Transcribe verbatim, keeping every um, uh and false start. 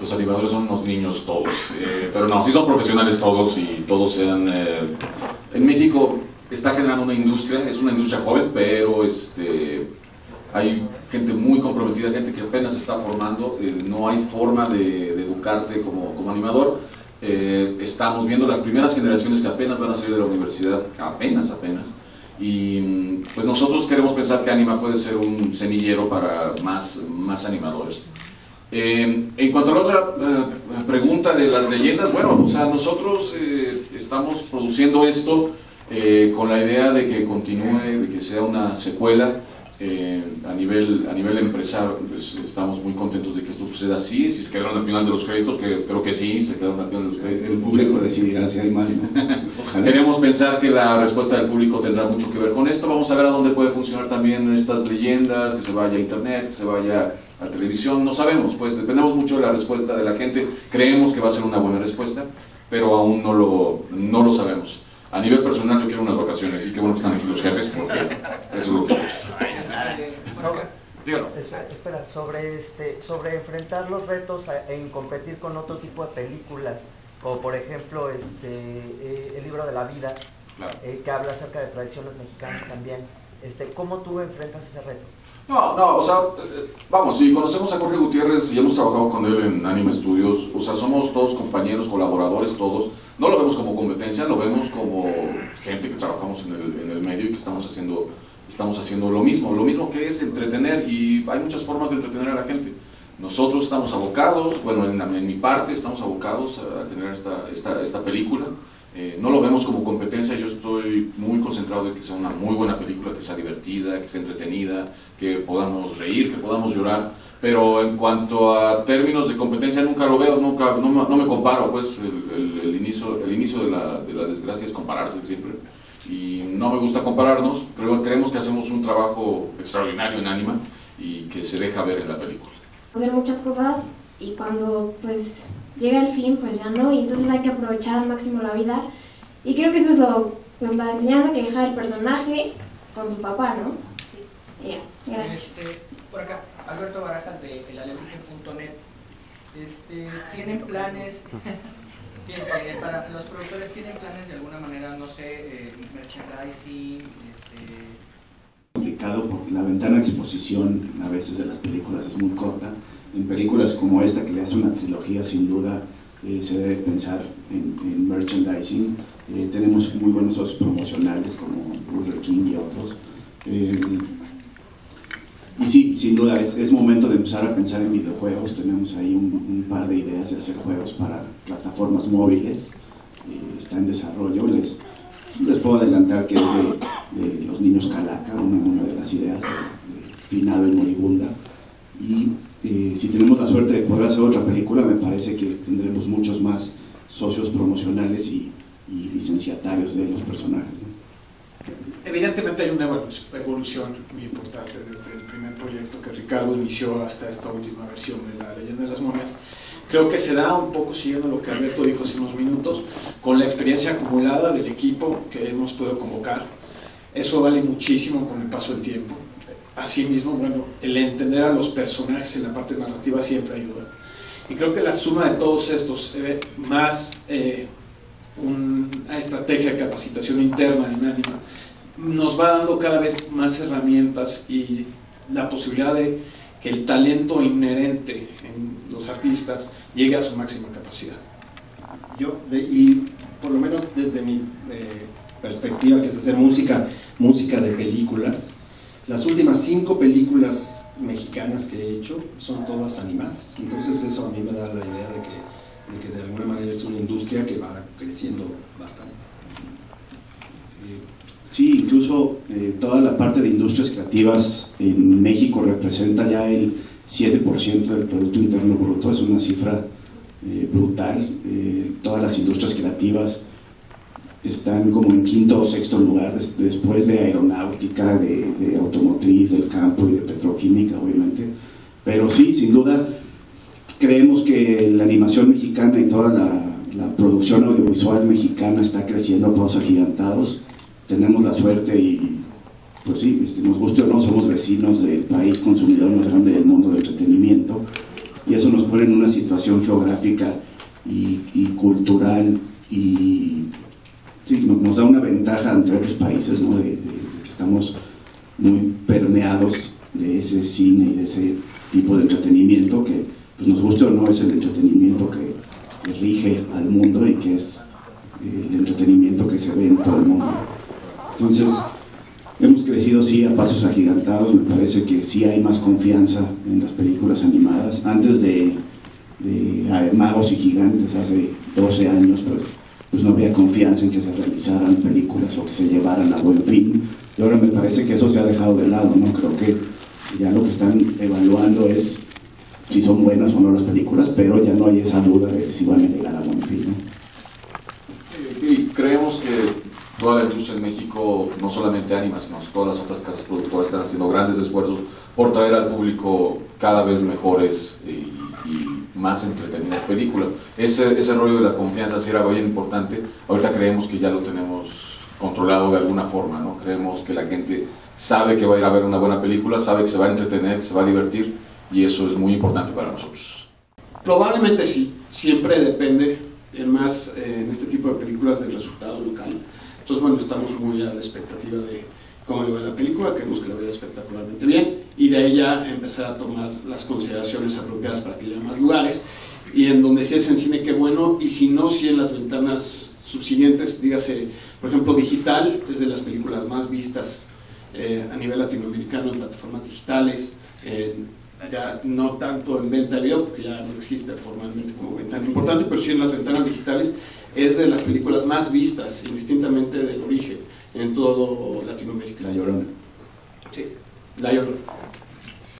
los animadores son unos niños todos, eh, pero no, sí son profesionales todos y todos sean... Eh, en México está generando una industria, es una industria joven, pero este, hay gente muy comprometida, gente que apenas se está formando, eh, no hay forma de, de educarte como, como animador. Eh, estamos viendo las primeras generaciones que apenas van a salir de la universidad, apenas, apenas, y pues nosotros queremos pensar que Anima puede ser un semillero para más, más animadores. Eh, en cuanto a la otra eh, pregunta de las leyendas, bueno, o sea, nosotros eh, estamos produciendo esto eh, con la idea de que continúe, de que sea una secuela. Eh, a nivel a nivel empresarial, pues, estamos muy contentos de que esto suceda así. Si se quedaron al final de los créditos, que creo que sí, se quedaron al final de los créditos. El público decidirá si hay más, ¿no? Ojalá. Queremos pensar que la respuesta del público tendrá mucho que ver con esto. Vamos a ver a dónde puede funcionar también estas leyendas, que se vaya a internet, que se vaya a televisión, no sabemos, pues dependemos mucho de la respuesta de la gente. Creemos que va a ser una buena respuesta, pero aún no lo, no lo sabemos. A nivel personal yo quiero unas vacaciones y qué bueno que están aquí los jefes, porque eso es lo que... Dígalo. Espera, espera, sobre, este, sobre enfrentar los retos a, en competir con otro tipo de películas, como por ejemplo este, eh, El libro de la vida, claro. eh, que habla acerca de tradiciones mexicanas también. Este, ¿Cómo tú enfrentas ese reto? No, no, o sea, vamos, si conocemos a Jorge Gutiérrez y hemos trabajado con él en Anima Studios, o sea, somos todos compañeros, colaboradores, todos. No lo vemos como competencia, lo vemos como gente que trabajamos en el, en el medio y que estamos haciendo, estamos haciendo lo mismo, lo mismo que es entretener, y hay muchas formas de entretener a la gente. Nosotros estamos abocados, bueno, en, en mi parte estamos abocados a generar esta, esta, esta película. Eh, no lo vemos como competencia, yo estoy muy concentrado en que sea una muy buena película, que sea divertida, que sea entretenida, que podamos reír, que podamos llorar, pero en cuanto a términos de competencia nunca lo veo, nunca, no, no me comparo, pues el, el, el inicio, el inicio de, la, de la desgracia es compararse siempre, y no me gusta compararnos, pero creemos que hacemos un trabajo extraordinario en Anima y que se deja ver en la película. Hacer muchas cosas y cuando pues llega el fin pues ya no, y entonces hay que aprovechar al máximo la vida, y creo que eso es lo, pues la enseñanza que deja el personaje con su papá, ¿no? Ya, gracias. Este, por acá, Alberto Barajas de el alebrije punto net. Este, ¿tienen planes, tienen, para los productores tienen planes de alguna manera, no sé, eh, merchandising, este... complicado porque la ventana de exposición a veces de las películas es muy corta. En películas como esta, que ya es una trilogía, sin duda eh, se debe pensar en, en merchandising. Eh, tenemos muy buenos socios promocionales como Burger King y otros. Eh, y sí, sin duda, es, es momento de empezar a pensar en videojuegos. Tenemos ahí un, un par de ideas de hacer juegos para plataformas móviles. Eh, está en desarrollo. Les, les puedo adelantar que es de, de Los Niños Calaca, una, una de las ideas, de, de Finado y Moribunda. Y Eh, si tenemos la suerte de poder hacer otra película, me parece que tendremos muchos más socios promocionales y, y licenciatarios de los personajes, ¿no? Evidentemente hay una evolución muy importante desde el primer proyecto que Ricardo inició hasta esta última versión de La Leyenda de las Momias. Creo que se da un poco siguiendo lo que Alberto dijo hace unos minutos, con la experiencia acumulada del equipo que hemos podido convocar. Eso vale muchísimo con el paso del tiempo. Asimismo, bueno, el entender a los personajes en la parte narrativa siempre ayuda. Y creo que la suma de todos estos, eh, más eh, una estrategia de capacitación interna en Anima, nos va dando cada vez más herramientas y la posibilidad de que el talento inherente en los artistas llegue a su máxima capacidad. Yo, de, y por lo menos desde mi eh, perspectiva, que es hacer música, música de películas, las últimas cinco películas mexicanas que he hecho son todas animadas, entonces eso a mí me da la idea de que de, que de alguna manera es una industria que va creciendo bastante. Sí, incluso eh, toda la parte de industrias creativas en México representa ya el siete por ciento del Producto Interno Bruto, es una cifra eh, brutal. Eh, todas las industrias creativas están como en quinto o sexto lugar, des, después de aeronáutica, de, de automotriz, del campo y de petroquímica, obviamente. Pero sí, sin duda, creemos que la animación mexicana y toda la, la producción audiovisual mexicana está creciendo a pasos agigantados. Tenemos la suerte y, pues sí, este, nos guste o no, somos vecinos del país consumidor más grande del mundo de entretenimiento. y eso nos pone en una situación geográfica y, y cultural y sí, nos da una ventaja ante otros países, ¿no? de, de, de que estamos muy permeados de ese cine y de ese tipo de entretenimiento que, pues nos guste o no, es el entretenimiento que, que rige al mundo y que es el entretenimiento que se ve en todo el mundo. Entonces, hemos crecido sí a pasos agigantados. Me parece que sí hay más confianza en las películas animadas. Antes de, de Magos y Gigantes, hace doce años, pues, pues no había confianza en que se realizaran películas o que se llevaran a buen fin. Y ahora me parece que eso se ha dejado de lado, ¿no? Creo que ya lo que están evaluando es si son buenas o no las películas, pero ya no hay esa duda de si van a llegar a buen fin, ¿no? Y creemos que toda la industria en México, no solamente Anima, sino todas las otras casas productoras están haciendo grandes esfuerzos por traer al público cada vez mejores y, y más entretenidas películas. Ese, ese rollo de la confianza sí era bien importante. Ahorita creemos que ya lo tenemos controlado de alguna forma, ¿no? Creemos que la gente sabe que va a ir a ver una buena película, sabe que se va a entretener, que se va a divertir, y eso es muy importante para nosotros. Probablemente sí, siempre depende en más eh, en este tipo de películas del resultado local. Entonces bueno, estamos muy a la expectativa de cómo le va la película, queremos que le vaya espectacularmente bien y de ahí ya empezar a tomar las consideraciones apropiadas para que llegue a más lugares, y en donde si es en cine, qué bueno, y si no, si en las ventanas subsiguientes, dígase, por ejemplo, digital es de las películas más vistas eh, a nivel latinoamericano en plataformas digitales, en ya no tanto en venta de video, porque ya no existe formalmente como ventana importante, pero sí en las ventanas digitales, es de las películas más vistas, indistintamente del origen, en todo Latinoamérica. La Llorona. Sí, La Llorona.